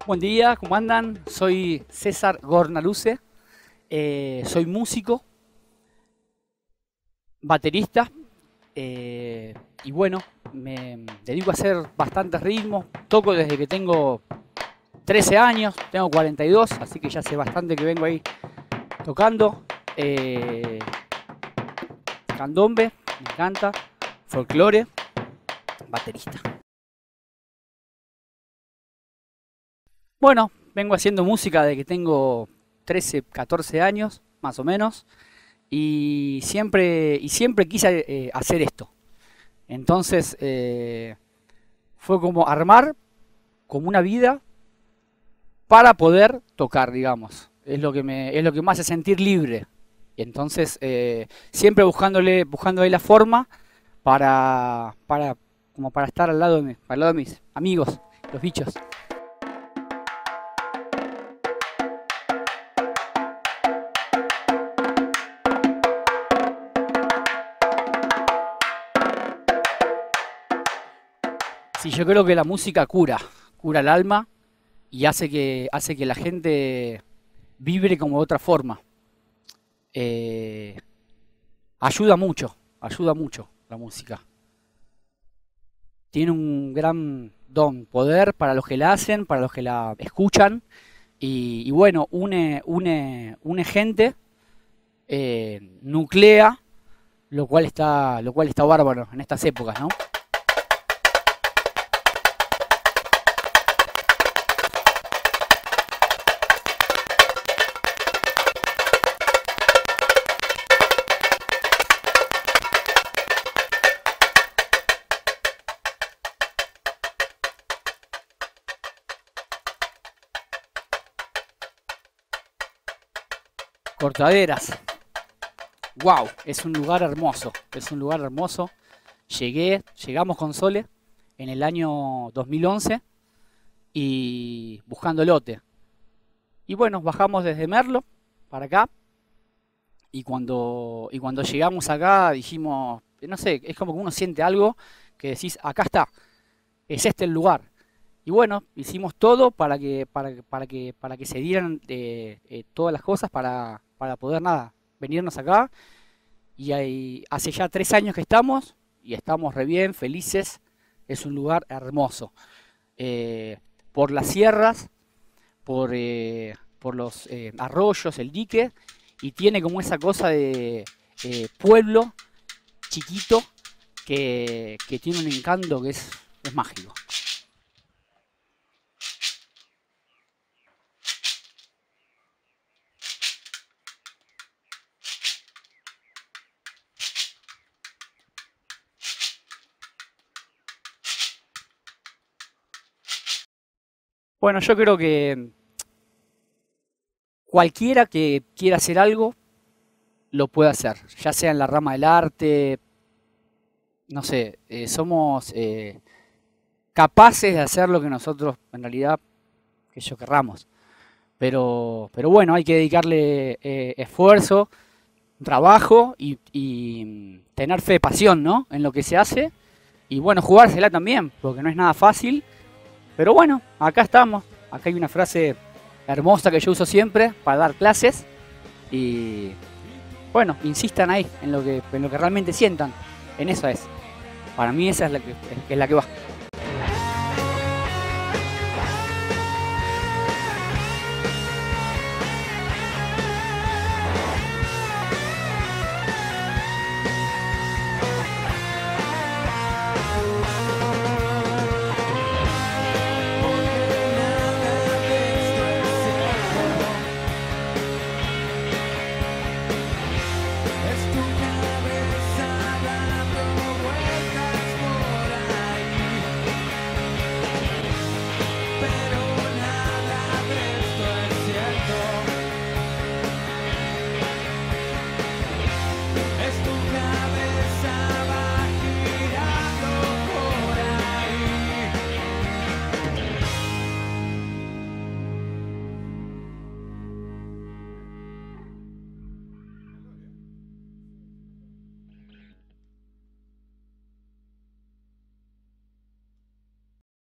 Buen día, ¿cómo andan? Soy César Gornaluce, soy músico, baterista y bueno, me dedico a hacer bastantes ritmos. Toco desde que tengo 13 años, tengo 42, así que ya hace bastante que vengo ahí tocando. Candombe, me encanta, folclore, baterista. Bueno, vengo haciendo música desde que tengo 13, 14 años, más o menos, y siempre quise hacer esto. Entonces fue como armar como una vida para poder tocar, digamos. Es lo que me hace sentir libre. Y entonces siempre buscando ahí la forma como para estar al lado de mis amigos, los bichos. Sí, yo creo que la música cura el alma y hace que la gente vibre como de otra forma. Eh, ayuda mucho la música. Tiene un gran don, poder para los que la hacen, para los que la escuchan y bueno, une gente, nuclea, lo cual está bárbaro en estas épocas, ¿no? Cortaderas. Wow, es un lugar hermoso. Llegamos con Sole en el año 2011 y buscando lote. Y bueno, bajamos desde Merlo para acá y cuando llegamos acá dijimos, no sé, es como que uno siente algo que decís, acá está, es este el lugar. Y bueno, hicimos todo para que se dieran todas las cosas para poder nada, venirnos acá. Y hace ya 3 años que estamos y estamos re bien, felices. Es un lugar hermoso. Eh, por las sierras, por los arroyos, el dique, y tiene como esa cosa de pueblo chiquito que tiene un encanto que es mágico. Bueno, yo creo que cualquiera que quiera hacer algo lo puede hacer, ya sea en la rama del arte, no sé, somos capaces de hacer lo que nosotros en realidad que yo querramos. Pero bueno, hay que dedicarle esfuerzo, trabajo y tener fe, pasión, ¿no? En lo que se hace. Y bueno, jugársela también, porque no es nada fácil. Pero bueno, acá estamos. Acá hay una frase hermosa que yo uso siempre para dar clases. Y bueno, insistan ahí en lo que realmente sientan. En eso es. Para mí esa es la que va.